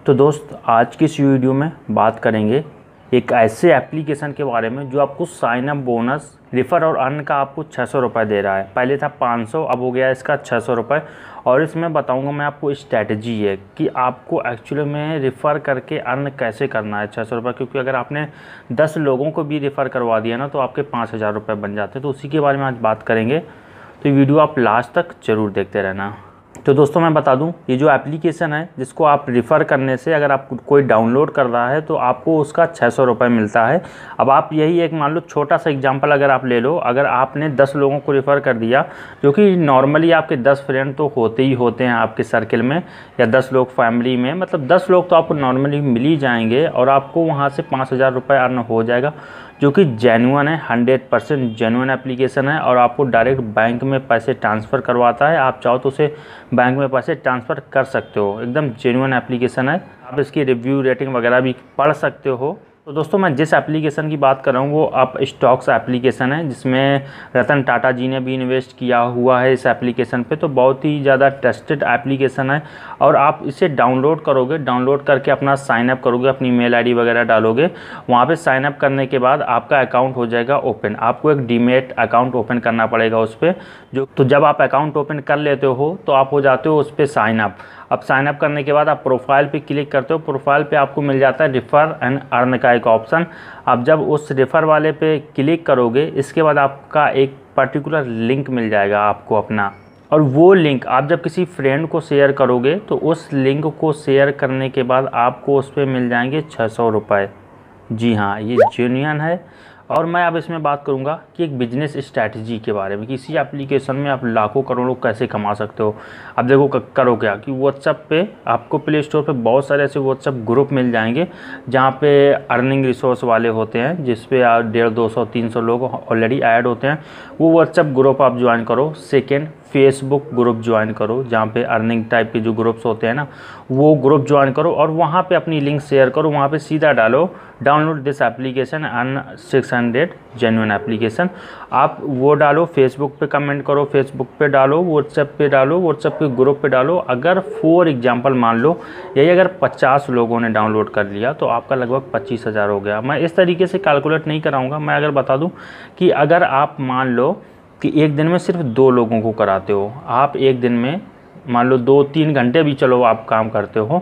तो दोस्त आज की इस वीडियो में बात करेंगे एक ऐसे एप्लीकेशन के बारे में जो आपको साइन अप बोनस रिफ़र और अर्न का आपको 600 रुपये दे रहा है। पहले था 500, अब हो गया इसका 600 रुपये। और इसमें बताऊंगा मैं आपको स्ट्रैटेजी है कि आपको एक्चुअली में रिफ़र करके अर्न कैसे करना है 600 रुपये, क्योंकि अगर आपने 10 लोगों को भी रिफ़र करवा दिया ना तो आपके 5000 रुपये बन जाते हैं। तो उसी के बारे में आज बात करेंगे, तो वीडियो आप लास्ट तक ज़रूर देखते रहना। तो दोस्तों मैं बता दूं, ये जो एप्लीकेशन है जिसको आप रिफ़र करने से अगर आप कोई डाउनलोड कर रहा है तो आपको उसका 600 रुपये मिलता है। अब आप यही एक मान लो छोटा सा एग्जांपल अगर आप ले लो, अगर आपने 10 लोगों को रिफ़र कर दिया, जो कि नॉर्मली आपके 10 फ्रेंड तो होते ही होते हैं आपके सर्किल में, या 10 लोग फैमिली में, मतलब 10 लोग तो आपको नॉर्मली मिल ही जाएंगे और आपको वहाँ से 5000 रुपये अर्न हो जाएगा, जो कि जेन्युइन है, 100% जेन्युइन एप्लीकेशन है। और आपको डायरेक्ट बैंक में पैसे ट्रांसफ़र करवाता है। आप चाहो तो उसे बैंक में पैसे ट्रांसफ़र कर सकते हो। एकदम जेन्युइन एप्लीकेशन है। आप इसकी रिव्यू रेटिंग वगैरह भी पढ़ सकते हो। तो दोस्तों मैं जिस एप्लीकेशन की बात कर रहा हूँ वो आप स्टॉक्स एप्लीकेशन है, जिसमें रतन टाटा जी ने भी इन्वेस्ट किया हुआ है इस एप्लीकेशन पे। तो बहुत ही ज़्यादा ट्रस्टेड एप्लीकेशन है और आप इसे डाउनलोड करोगे, डाउनलोड करके अपना साइन अप करोगे, अपनी मेल आईडी वगैरह डालोगे। वहाँ पे साइन अप करने के बाद आपका अकाउंट हो जाएगा ओपन। आपको एक डीमेट अकाउंट ओपन करना पड़ेगा उस पर, तो जब आप अकाउंट ओपन कर लेते हो तो आप हो जाते हो उस पर साइन अप। अब साइन अप करने के बाद आप प्रोफाइल पे क्लिक करते हो। प्रोफाइल पे आपको मिल जाता है रिफ़र एंड अर्न का एक ऑप्शन। आप जब उस रिफ़र वाले पे क्लिक करोगे, इसके बाद आपका एक पर्टिकुलर लिंक मिल जाएगा आपको अपना, और वो लिंक आप जब किसी फ्रेंड को शेयर करोगे तो उस लिंक को शेयर करने के बाद आपको उस पर मिल जाएंगे 600 रुपये। जी हाँ, ये जेन्युइन है। और मैं अब इसमें बात करूंगा कि एक बिजनेस स्ट्रैटेजी के बारे में कि इसी एप्लीकेशन में आप लाखों करोड़ों कैसे कमा सकते हो। अब देखो करो क्या कि व्हाट्सएप पे आपको प्ले स्टोर पे बहुत सारे ऐसे व्हाट्सएप ग्रुप मिल जाएंगे जहाँ पे अर्निंग रिसोर्स वाले होते हैं, जिस पे 150, 200, 300 लोग ऑलरेडी ऐड होते हैं। वो व्हाट्सएप ग्रुप आप ज्वाइन करो। सेकेंड, फेसबुक ग्रुप ज्वाइन करो, जहाँ पे अर्निंग टाइप के जो ग्रुप्स होते हैं ना, वो ग्रुप ज्वाइन करो और वहाँ पे अपनी लिंक शेयर करो। वहाँ पे सीधा डालो download this application earn 600 genuine application. आप वो डालो, फेसबुक पे कमेंट करो, फेसबुक पे डालो, व्हाट्सएप पे डालो, व्हाट्सएप के ग्रुप पे डालो। अगर फॉर एग्जांपल मान लो यही अगर 50 लोगों ने डाउनलोड कर लिया तो आपका लगभग 25,000 हो गया। मैं इस तरीके से कैलकुलेट नहीं कराऊँगा। मैं अगर बता दूँ कि अगर आप मान लो कि एक दिन में सिर्फ 2 लोगों को कराते हो, आप एक दिन में मान लो 2-3 घंटे भी चलो आप काम करते हो,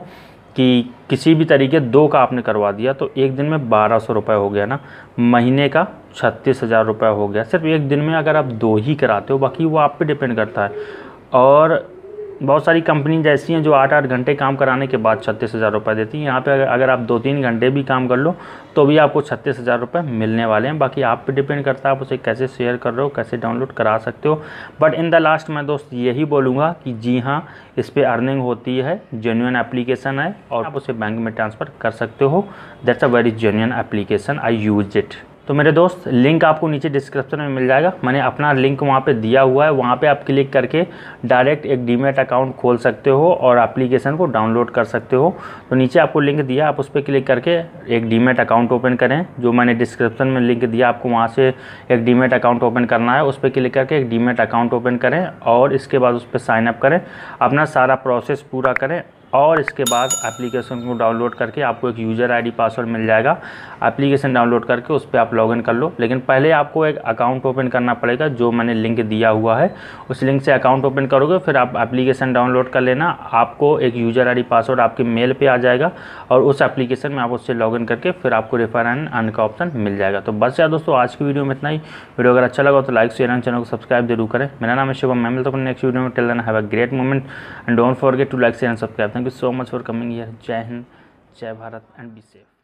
कि किसी भी तरीके 2 का आपने करवा दिया, तो एक दिन में 1200 रुपये हो गया ना, महीने का 36,000 रुपये हो गया। सिर्फ एक दिन में अगर आप 2 ही कराते हो, बाकी वो आप पे डिपेंड करता है। और बहुत सारी कंपनी जैसी हैं जो 8-8 घंटे काम कराने के बाद 36,000 रुपये देती हैं। यहाँ पे अगर आप 2-3 घंटे भी काम कर लो तो भी आपको 36,000 रुपये मिलने वाले हैं। बाकी आप पे डिपेंड करता है आप उसे कैसे शेयर कर रहे हो, कैसे डाउनलोड करा सकते हो। बट इन द लास्ट मैं दोस्त यही बोलूँगा कि जी हाँ, इस पर अर्निंग होती है, जेन्युइन एप्लीकेशन है और आप उसे बैंक में ट्रांसफ़र कर सकते हो। That's a very genuine application, I use it. तो मेरे दोस्त लिंक आपको नीचे डिस्क्रिप्शन में मिल जाएगा। मैंने अपना लिंक वहाँ पे दिया हुआ है। वहाँ पे आप क्लिक करके डायरेक्ट एक डीमेट अकाउंट खोल सकते हो और एप्लीकेशन को डाउनलोड कर सकते हो। तो नीचे आपको लिंक दिया, आप उस पर क्लिक करके एक डीमेट अकाउंट ओपन करें। जो मैंने डिस्क्रिप्शन में लिंक दिया आपको, वहाँ से एक डीमेट अकाउंट ओपन करना है। उस पर क्लिक करके एक डीमेट अकाउंट ओपन करें और इसके बाद उस पर साइनअप करें, अपना सारा प्रोसेस पूरा करें और इसके बाद एप्लीकेशन को डाउनलोड करके आपको एक यूज़र आईडी पासवर्ड मिल जाएगा। एप्लीकेशन डाउनलोड करके उस पर आप लॉगिन कर लो। लेकिन पहले आपको एक अकाउंट ओपन करना पड़ेगा, जो मैंने लिंक दिया हुआ है उस लिंक से अकाउंट ओपन करोगे, फिर आप एप्लीकेशन डाउनलोड कर लेना। आपको एक यूज़र आईडी पासवर्ड आपके मेल पे आ जाएगा और उस एप्लीकेशन में आप उससे लॉगिन करके फिर आपको रेफर एंड अर्न का ऑप्शन मिल जाएगा। तो बस यार दोस्तों, आज की वीडियो में इतना ही। वीडियो अगर अच्छा लगा तो लाइक शेयर एंड चैनल को सब्सक्राइब जरूर करें। मेरा नाम है शिवम, मैं मिलता हूँ नेक्स्ट वीडियो में। Till then have a great moment and don't forget to like share and subscribe. Thank you so much for coming here. जय हिंद, जय भारत एंड बी सेफ।